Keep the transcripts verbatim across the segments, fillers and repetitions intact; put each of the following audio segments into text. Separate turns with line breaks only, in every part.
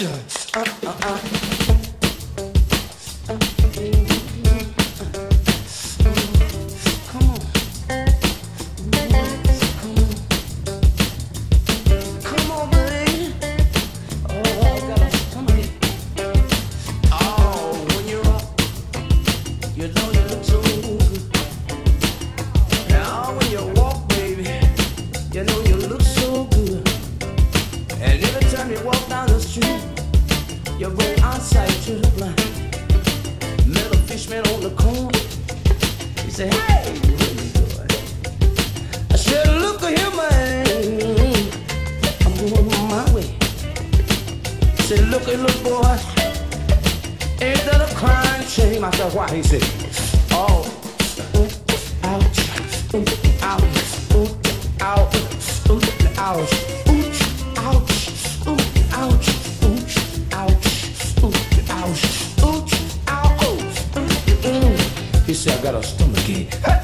Uh, uh, uh. Come on. Come on, baby. Oh, gotta come on. Oh, when you're up, you know you look so good. Now when you walk, baby, you know you look so good. And every time you walk down the street, you bring eyesight to the blind. Met a fishman on the corner. He said, hey, what you doing? I said, look at him, man. I'm going my way. He said, look at little boy. Ain't that a crying shame? I said, why? He said, oh, ouch, ouch, ouch, ouch, ouch, ouch, ouch, ouch, ouch, ouch, ouch. He said, I got a stomachache. Hey!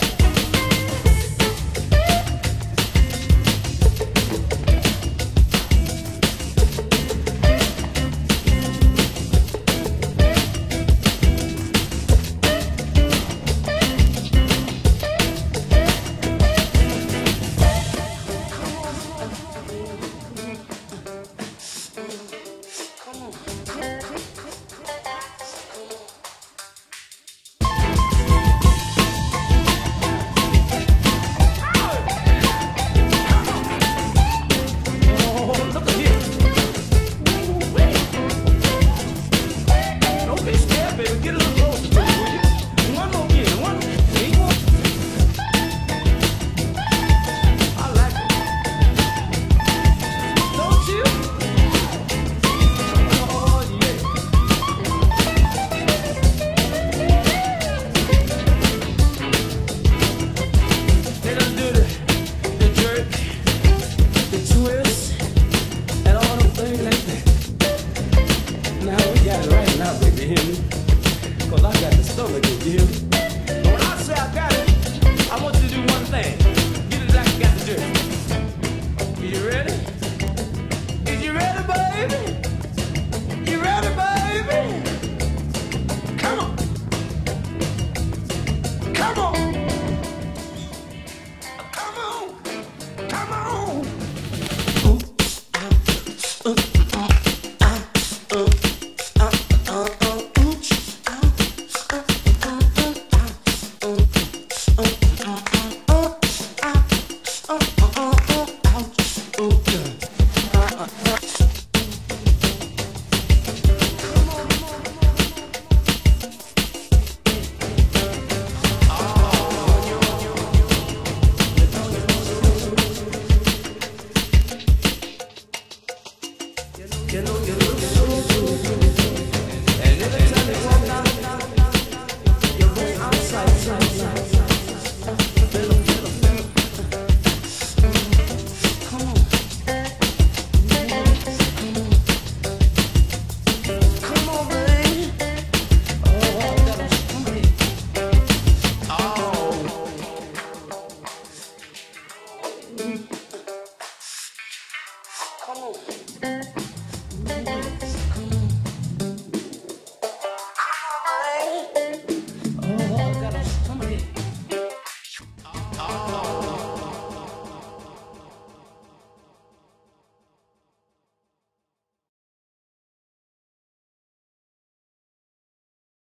Cause I got the stomach in you. But when I say I got it, I want you to do one thing. Get it like you got the jerk. Are you ready? Is you ready, baby? You ready, baby? Come on. Come on. Come on. Come on. Uh, uh, uh, uh, uh.